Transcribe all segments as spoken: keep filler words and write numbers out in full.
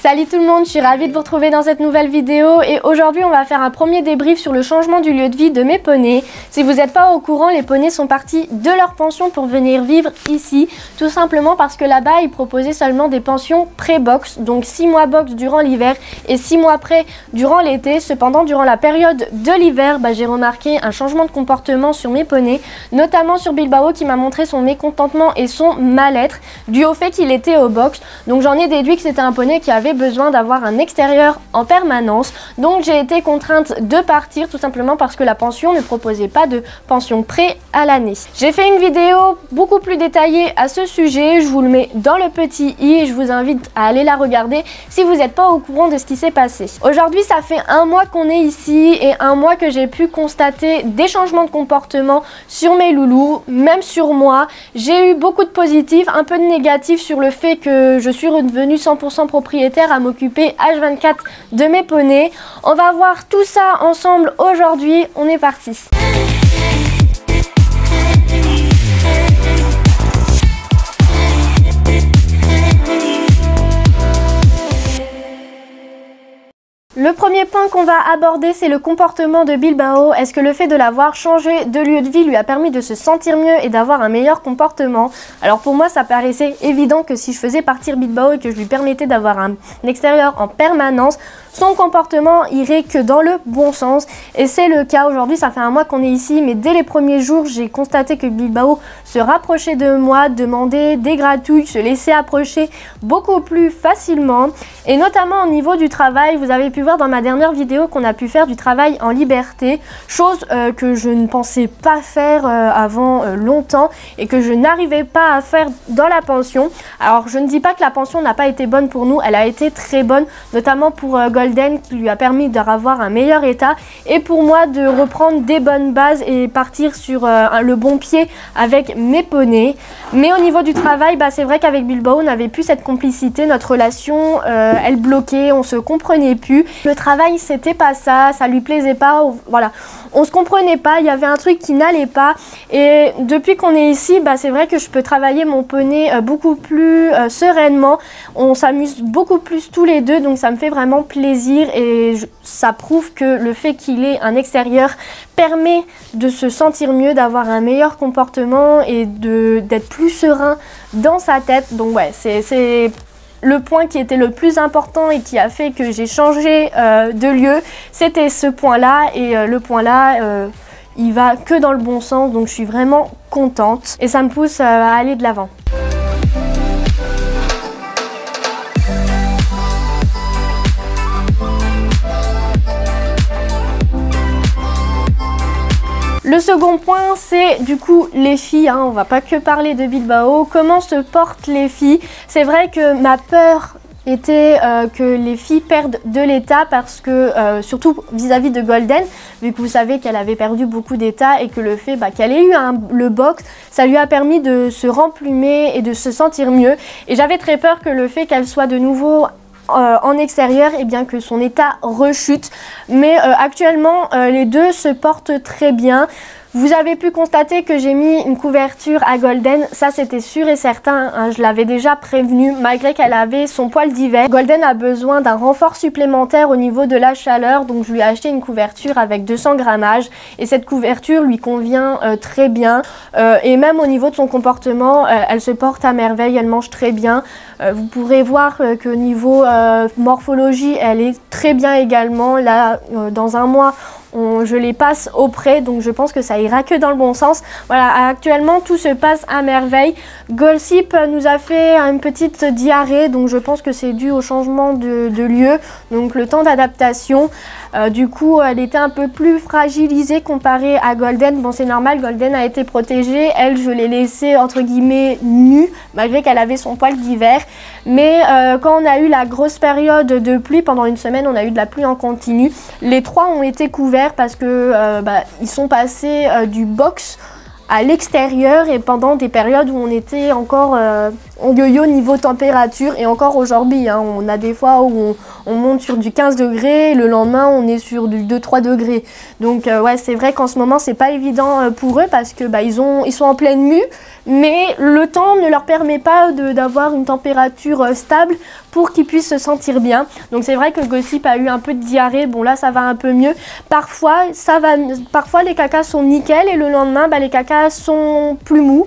Salut tout le monde, je suis ravie de vous retrouver dans cette nouvelle vidéo et aujourd'hui on va faire un premier débrief sur le changement du lieu de vie de mes poneys. Si vous n'êtes pas au courant, les poneys sont partis de leur pension pour venir vivre ici, tout simplement parce que là-bas ils proposaient seulement des pensions pré-box, donc six mois box durant l'hiver et six mois pré durant l'été. Cependant, durant la période de l'hiver, bah, j'ai remarqué un changement de comportement sur mes poneys, notamment sur Bilbao qui m'a montré son mécontentement et son mal-être dû au fait qu'il était au box. Donc j'en ai déduit que c'était un poney qui avait besoin d'avoir un extérieur en permanence, donc j'ai été contrainte de partir tout simplement parce que la pension ne proposait pas de pension pré à l'année. J'ai fait une vidéo beaucoup plus détaillée à ce sujet, je vous le mets dans le petit i et je vous invite à aller la regarder si vous n'êtes pas au courant de ce qui s'est passé. Aujourd'hui ça fait un mois qu'on est ici et un mois que j'ai pu constater des changements de comportement sur mes loulous, même sur moi. J'ai eu beaucoup de positifs, un peu de négatifs sur le fait que je suis redevenue cent pour cent propriétaire à m'occuper H vingt-quatre de mes poneys. On va voir tout ça ensemble aujourd'hui, on est parti. Le premier point qu'on va aborder, c'est le comportement de Bilbao. Est-ce que le fait de l'avoir changé de lieu de vie lui a permis de se sentir mieux et d'avoir un meilleur comportement? Alors pour moi, ça paraissait évident que si je faisais partir Bilbao et que je lui permettais d'avoir un extérieur en permanence, son comportement irait que dans le bon sens. Et c'est le cas aujourd'hui, ça fait un mois qu'on est ici, mais dès les premiers jours, j'ai constaté que Bilbao se rapprochait de moi, demandait des gratouilles, se laissait approcher beaucoup plus facilement. Et notamment au niveau du travail, vous avez pu voir dans ma dernière vidéo qu'on a pu faire du travail en liberté, chose euh, que je ne pensais pas faire euh, avant euh, longtemps et que je n'arrivais pas à faire dans la pension. Alors je ne dis pas que la pension n'a pas été bonne pour nous, elle a été très bonne, notamment pour euh, Golden qui lui a permis d'avoir un meilleur état et pour moi de reprendre des bonnes bases et partir sur euh, le bon pied avec mes poneys. Mais au niveau du travail, bah, c'est vrai qu'avec Bilbao on n'avait plus cette complicité, notre relation euh, elle bloquait, on se comprenait plus. Le travail c'était pas ça, ça lui plaisait pas, voilà, on se comprenait pas, il y avait un truc qui n'allait pas et depuis qu'on est ici, bah, c'est vrai que je peux travailler mon poney euh, beaucoup plus euh, sereinement, on s'amuse beaucoup plus tous les deux, donc ça me fait vraiment plaisir et je, ça prouve que le fait qu'il ait un extérieur permet de se sentir mieux, d'avoir un meilleur comportement et d'être plus serein dans sa tête. Donc ouais, c'est le point qui était le plus important et qui a fait que j'ai changé euh, de lieu, c'était ce point-là et euh, le point-là, euh, il va que dans le bon sens, donc je suis vraiment contente et ça me pousse euh, à aller de l'avant. Le second point, c'est du coup les filles, hein, on va pas que parler de Bilbao, comment se portent les filles. C'est vrai que ma peur était euh, que les filles perdent de l'état parce que, euh, surtout vis-à-vis de Golden, vu que vous savez qu'elle avait perdu beaucoup d'état et que le fait bah, qu'elle ait eu un, le box, ça lui a permis de se remplumer et de se sentir mieux. Et j'avais très peur que le fait qu'elle soit de nouveau Euh, en extérieur, et eh bien que son état rechute, mais euh, actuellement euh, les deux se portent très bien. Vous avez pu constater que j'ai mis une couverture à Golden, ça c'était sûr et certain, hein, je l'avais déjà prévenu, malgré qu'elle avait son poil d'hiver. Golden a besoin d'un renfort supplémentaire au niveau de la chaleur, donc je lui ai acheté une couverture avec deux cents grammages et cette couverture lui convient euh, très bien euh, et même au niveau de son comportement, euh, elle se porte à merveille, elle mange très bien. Euh, vous pourrez voir euh, que niveau euh, morphologie, elle est très bien également. Là, euh, dans un mois, On, je les passe auprès, donc je pense que ça ira que dans le bon sens. Voilà, actuellement tout se passe à merveille. Gossip nous a fait une petite diarrhée, donc je pense que c'est dû au changement de, de lieu, donc le temps d'adaptation. Euh, du coup, elle était un peu plus fragilisée comparée à Golden. Bon, c'est normal, Golden a été protégée. Elle, je l'ai laissée entre guillemets nue, malgré qu'elle avait son poil d'hiver. Mais euh, quand on a eu la grosse période de pluie, pendant une semaine, on a eu de la pluie en continu. Les trois ont été couverts parce que euh, bah, ils sont passés euh, du box à l'extérieur et pendant des périodes où on était encore euh, on yo-yo niveau température, et encore aujourd'hui, hein, on a des fois où on, on monte sur du quinze degrés, le lendemain on est sur du deux trois degrés. Donc euh, ouais, c'est vrai qu'en ce moment c'est pas évident pour eux parce que bah, ils, ont, ils sont en pleine mue, mais le temps ne leur permet pas d'avoir une température euh, stable pour qu'ils puissent se sentir bien. Donc c'est vrai que Gossip a eu un peu de diarrhée, bon là ça va un peu mieux. Parfois, ça va, parfois les cacas sont nickel et le lendemain bah, les cacas sont plus mous.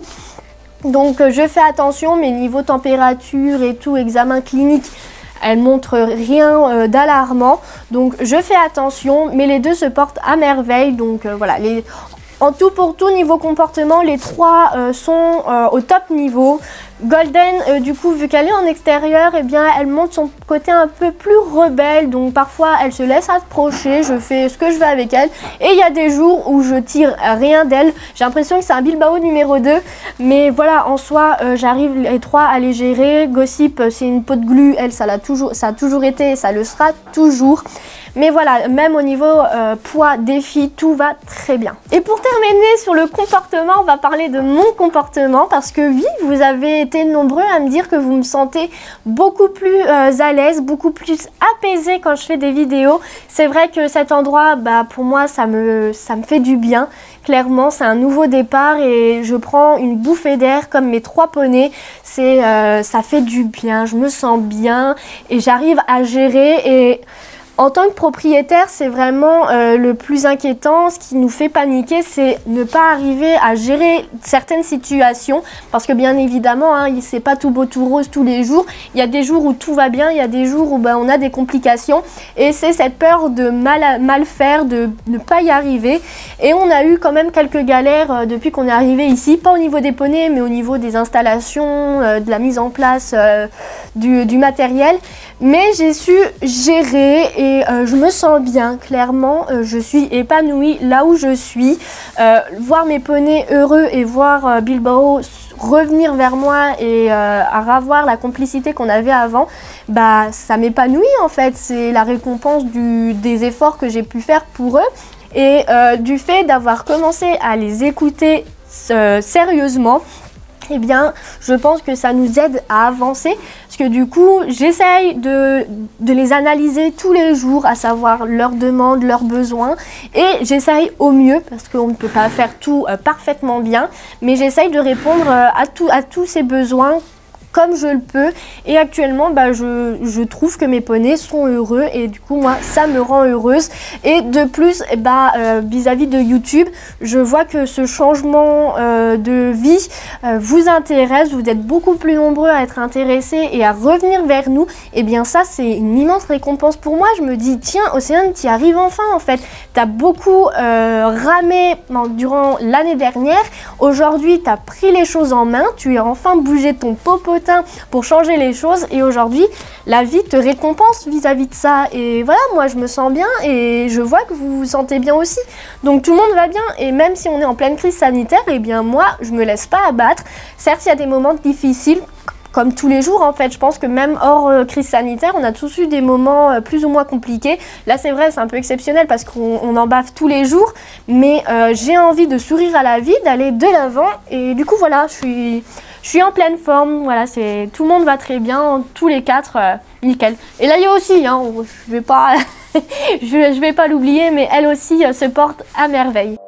Donc euh, je fais attention, mais niveau température et tout, examen clinique, elle montre rien euh, d'alarmant. Donc je fais attention, mais les deux se portent à merveille. Donc euh, voilà, les... en tout pour tout, niveau comportement, les trois euh, sont euh, au top niveau. Golden, euh, du coup, vu qu'elle est en extérieur, eh bien, elle montre son côté un peu plus rebelle. Donc parfois, elle se laisse approcher, je fais ce que je veux avec elle. Et il y a des jours où je tire rien d'elle. J'ai l'impression que c'est un Bilbao numéro deux. Mais voilà, en soi, euh, j'arrive les trois à les gérer. Gossip, c'est une peau de glu. Elle, ça, l'a toujours, ça a toujours été et ça le sera toujours. Mais voilà, même au niveau euh, poids, défi, tout va très bien. Et pour terminer sur le comportement, on va parler de mon comportement. Parce que oui, vous avez été nombreux à me dire que vous me sentez beaucoup plus euh, à l'aise, beaucoup plus apaisé quand je fais des vidéos. C'est vrai que cet endroit, bah, pour moi, ça me, ça me fait du bien. Clairement, c'est un nouveau départ et je prends une bouffée d'air comme mes trois poneys. C'est, euh, ça fait du bien, je me sens bien et j'arrive à gérer. Et en tant que propriétaire, c'est vraiment euh, le plus inquiétant. Ce qui nous fait paniquer, c'est ne pas arriver à gérer certaines situations. Parce que bien évidemment, hein, c'est pas tout beau, tout rose tous les jours. Il y a des jours où tout va bien, il y a des jours où ben, on a des complications. Et c'est cette peur de mal, mal faire, de ne pas y arriver. Et on a eu quand même quelques galères euh, depuis qu'on est arrivé ici. Pas au niveau des poneys, mais au niveau des installations, euh, de la mise en place euh, du, du matériel. Mais j'ai su gérer et euh, je me sens bien, clairement, euh, je suis épanouie là où je suis. Euh, voir mes poneys heureux et voir euh, Bilbao revenir vers moi et euh, à revoir la complicité qu'on avait avant, bah ça m'épanouit en fait. C'est la récompense du, des efforts que j'ai pu faire pour eux et euh, du fait d'avoir commencé à les écouter euh, sérieusement. Eh bien, je pense que ça nous aide à avancer parce que du coup, j'essaye de, de les analyser tous les jours, à savoir leurs demandes, leurs besoins et j'essaye au mieux parce qu'on ne peut pas faire tout euh, parfaitement bien, mais j'essaye de répondre euh, à, tout, à tous ces besoins comme je le peux et actuellement bah, je, je trouve que mes poneys sont heureux et du coup moi ça me rend heureuse et de plus bah, euh, vis-à-vis de YouTube je vois que ce changement euh, de vie euh, vous intéresse, vous êtes beaucoup plus nombreux à être intéressés et à revenir vers nous et bien ça c'est une immense récompense pour moi. Je me dis tiens Océane, tu y arrives enfin en fait, tu as beaucoup euh, ramé durant l'année dernière, aujourd'hui tu as pris les choses en main, tu as enfin bougé ton popotin pour changer les choses et aujourd'hui la vie te récompense vis-à-vis de ça et voilà, moi je me sens bien et je vois que vous vous sentez bien aussi, donc tout le monde va bien et même si on est en pleine crise sanitaire, et bien moi je me laisse pas abattre. Certes il y a des moments difficiles comme tous les jours en fait, je pense que même hors euh, crise sanitaire, on a tous eu des moments euh, plus ou moins compliqués. Là c'est vrai, c'est un peu exceptionnel parce qu'on on en bave tous les jours, mais euh, j'ai envie de sourire à la vie, d'aller de l'avant et du coup voilà, je suis, je suis en pleine forme, voilà, c'est, tout le monde va très bien, tous les quatre, euh, nickel. Et là il y a aussi, hein, je vais pas, je, je vais pas l'oublier, mais elle aussi euh, se porte à merveille.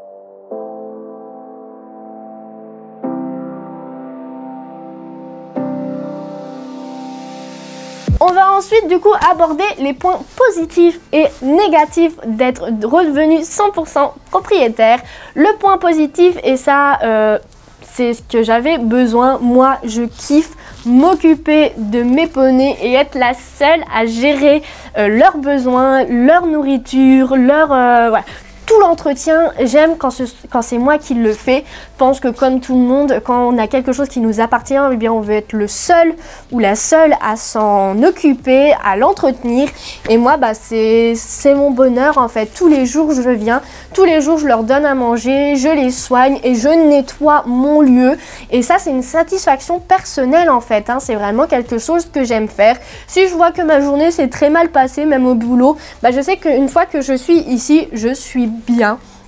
On va ensuite du coup aborder les points positifs et négatifs d'être redevenu cent pour cent propriétaire. Le point positif, et ça euh, c'est ce que j'avais besoin, moi je kiffe m'occuper de mes poneys et être la seule à gérer euh, leurs besoins, leur nourriture, leur... Euh, ouais. Tout l'entretien, j'aime quand, ce, quand c'est moi qui le fais. Je pense que comme tout le monde, quand on a quelque chose qui nous appartient, eh bien on veut être le seul ou la seule à s'en occuper, à l'entretenir. Et moi, bah, c'est mon bonheur en fait. Tous les jours, je viens, tous les jours, je leur donne à manger, je les soigne et je nettoie mon lieu. Et ça, c'est une satisfaction personnelle en fait. Hein. C'est vraiment quelque chose que j'aime faire. Si je vois que ma journée s'est très mal passée, même au boulot, bah, je sais qu'une fois que je suis ici, je suis bien.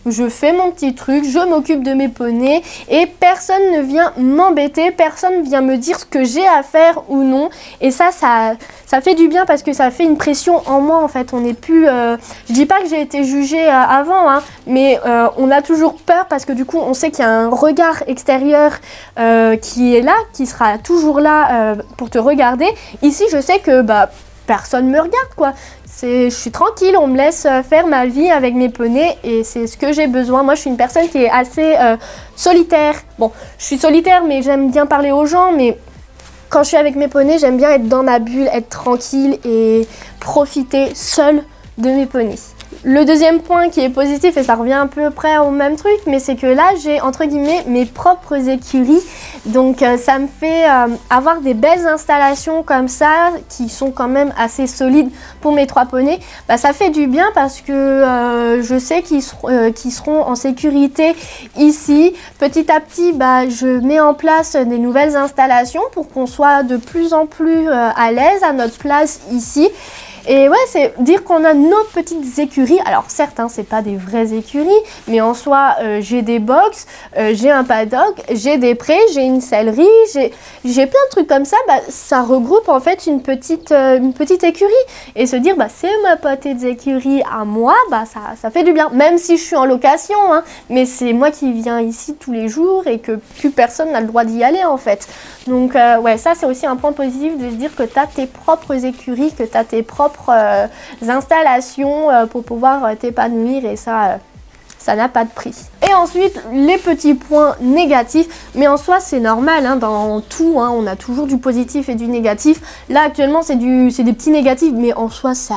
je fais mon petit truc, je m'occupe de mes poneys et personne ne vient m'embêter, personne vient me dire ce que j'ai à faire ou non. Et ça, ça, ça fait du bien parce que ça fait une pression en moi en fait. On n'est plus, euh, je dis pas que j'ai été jugée euh, avant, hein, mais euh, on a toujours peur parce que du coup on sait qu'il y a un regard extérieur euh, qui est là, qui sera toujours là euh, pour te regarder. Ici, je sais que bah personne me regarde quoi. Je suis tranquille, on me laisse faire ma vie avec mes poneys et c'est ce que j'ai besoin. Moi, je suis une personne qui est assez euh, solitaire. Bon, je suis solitaire, mais j'aime bien parler aux gens. Mais quand je suis avec mes poneys, j'aime bien être dans ma bulle, être tranquille et profiter seule de mes poneys. Le deuxième point qui est positif, et ça revient à peu près au même truc, mais c'est que là, j'ai entre guillemets mes propres écuries. Donc euh, ça me fait euh, avoir des belles installations comme ça, qui sont quand même assez solides pour mes trois poneys. Bah, ça fait du bien parce que euh, je sais qu'ils seront, euh, qu'ils seront en sécurité ici. Petit à petit, bah, je mets en place des nouvelles installations pour qu'on soit de plus en plus euh, à l'aise à notre place ici. Et ouais, c'est dire qu'on a nos petites écuries. Alors certes, hein, c'est pas des vraies écuries, mais en soi, euh, j'ai des box, euh, j'ai un paddock, j'ai des prés, j'ai une sellerie, j'ai j'ai plein de trucs comme ça. Bah, ça regroupe en fait une petite, euh, une petite écurie. Et se dire, bah c'est ma petite écurie à moi, bah ça, ça fait du bien. Même si je suis en location, hein, mais c'est moi qui viens ici tous les jours et que plus personne n'a le droit d'y aller en fait. Donc euh, ouais, ça c'est aussi un point positif de se dire que tu as tes propres écuries, que tu as tes propres Euh, installations euh, pour pouvoir euh, t'épanouir et ça, euh, ça n'a pas de prix. Et ensuite, les petits points négatifs, mais en soi c'est normal, hein, dans tout, hein, on a toujours du positif et du négatif. Là actuellement c'est des petits négatifs, mais en soi ça,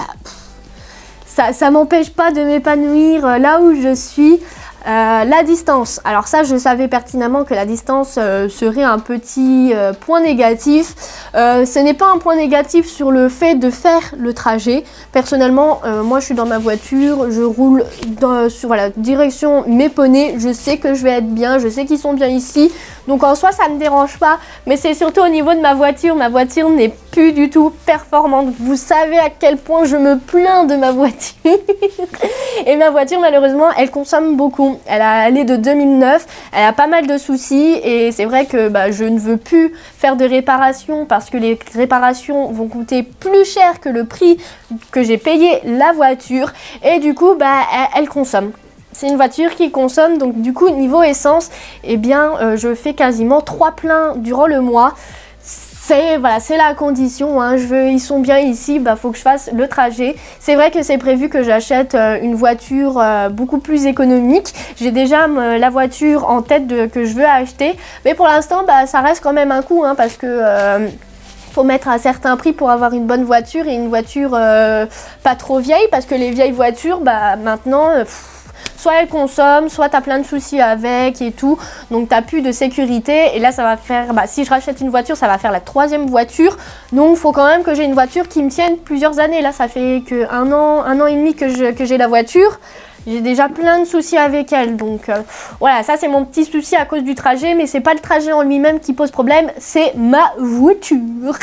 ça, ça m'empêche pas de m'épanouir euh, là où je suis. Euh, la distance, alors ça je savais pertinemment que la distance euh, serait un petit euh, point négatif. Euh, ce n'est pas un point négatif sur le fait de faire le trajet. Personnellement, euh, moi je suis dans ma voiture, je roule dans, sur la direction mes poneys, je sais que je vais être bien, je sais qu'ils sont bien ici. Donc en soi ça ne me dérange pas, mais c'est surtout au niveau de ma voiture. Ma voiture n'est plus du tout performante. Vous savez à quel point je me plains de ma voiture. Et ma voiture malheureusement elle consomme beaucoup. Elle, a, elle est de deux mille neuf, elle a pas mal de soucis et c'est vrai que bah, je ne veux plus faire de réparation parce que les réparations vont coûter plus cher que le prix que j'ai payé la voiture et du coup bah, elle, elle consomme. C'est une voiture qui consomme, donc du coup niveau essence, eh bien euh, je fais quasiment trois pleins durant le mois. C'est voilà, c'est la condition, hein. Je veux, ils sont bien ici, bah faut que je fasse le trajet. C'est vrai que c'est prévu que j'achète euh, une voiture euh, beaucoup plus économique. J'ai déjà euh, la voiture en tête de, que je veux acheter, mais pour l'instant bah, ça reste quand même un coût, hein, parce que euh, faut mettre un certain prix pour avoir une bonne voiture et une voiture euh, pas trop vieille, parce que les vieilles voitures, bah maintenant... Euh, pff, soit elle consomme, soit tu as plein de soucis avec et tout, donc tu n'as plus de sécurité. Et là ça va faire, bah, si je rachète une voiture, ça va faire la troisième voiture, donc il faut quand même que j'ai une voiture qui me tienne plusieurs années. Là ça fait que un an, un an et demi que je, que j'ai la voiture, j'ai déjà plein de soucis avec elle, donc euh, voilà, ça c'est mon petit souci à cause du trajet, mais c'est pas le trajet en lui-même qui pose problème, c'est ma voiture.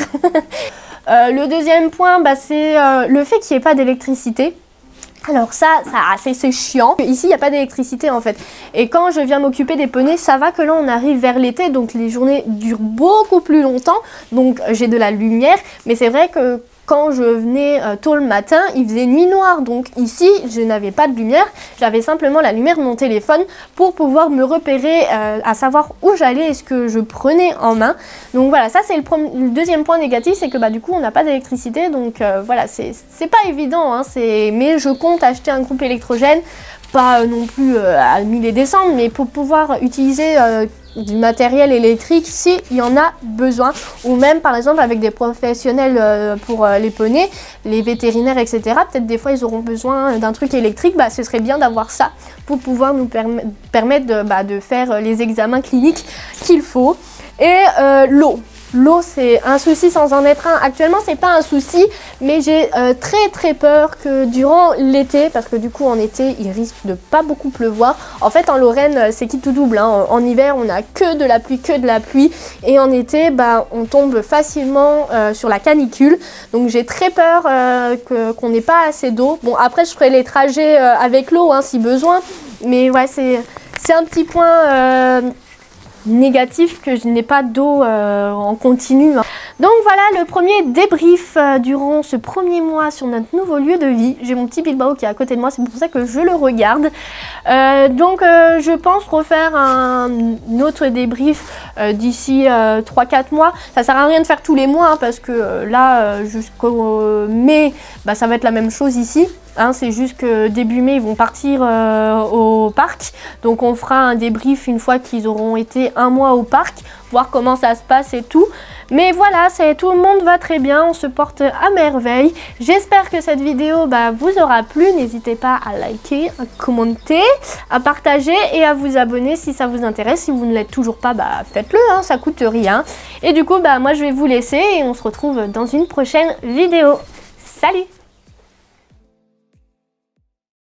euh, le deuxième point, bah, c'est euh, le fait qu'il n'y ait pas d'électricité. Alors ça, ça c'est chiant. Ici, il n'y a pas d'électricité en fait. Et quand je viens m'occuper des poneys, ça va que là, on arrive vers l'été. Donc les journées durent beaucoup plus longtemps. Donc j'ai de la lumière. Mais c'est vrai que quand je venais euh, tôt le matin, il faisait nuit noire. Donc ici, je n'avais pas de lumière. J'avais simplement la lumière de mon téléphone pour pouvoir me repérer, euh, à savoir où j'allais et ce que je prenais en main. Donc voilà, ça c'est le, le deuxième point négatif, c'est que bah, du coup, on n'a pas d'électricité. Donc euh, voilà, c'est pas évident, hein, mais je compte acheter un groupe électrogène. Pas euh, non plus euh, à mille et des cents, mais pour pouvoir utiliser euh, du matériel électrique s'il y en a besoin, ou même par exemple avec des professionnels euh, pour euh, les poneys, les vétérinaires, et cetera. Peut-être des fois ils auront besoin d'un truc électrique, bah, ce serait bien d'avoir ça pour pouvoir nous perm permettre de, bah, de faire les examens cliniques qu'il faut. Et euh, l'eau. L'eau, c'est un souci sans en être un. Actuellement, c'est pas un souci, mais j'ai euh, très très peur que durant l'été, parce que du coup en été, il risque de pas beaucoup pleuvoir. En fait, en Lorraine, c'est qui tout double, hein. En hiver, on a que de la pluie, que de la pluie, et en été, bah, on tombe facilement euh, sur la canicule. Donc j'ai très peur euh, qu'on n'ait pas assez d'eau. Bon, après, je ferai les trajets euh, avec l'eau, hein, si besoin. Mais ouais, c'est un petit point euh, négatif que je n'ai pas d'eau euh, en continu. Donc voilà le premier débrief euh, durant ce premier mois sur notre nouveau lieu de vie. J'ai mon petit Bilbao qui est à côté de moi, c'est pour ça que je le regarde. Euh, donc euh, je pense refaire un, un autre débrief euh, d'ici euh, trois quatre mois. Ça sert à rien de faire tous les mois hein, parce que euh, là euh, jusqu'au euh, mai, bah, ça va être la même chose ici. Hein, c'est juste que début mai, ils vont partir euh, au parc. Donc on fera un débrief une fois qu'ils auront été un mois au parc, voir comment ça se passe et tout. Mais voilà, tout le monde va très bien, on se porte à merveille. J'espère que cette vidéo bah, vous aura plu. N'hésitez pas à liker, à commenter, à partager et à vous abonner si ça vous intéresse. Si vous ne l'êtes toujours pas, bah, faites-le, hein, ça coûte rien. Et du coup, bah, moi je vais vous laisser et on se retrouve dans une prochaine vidéo. Salut!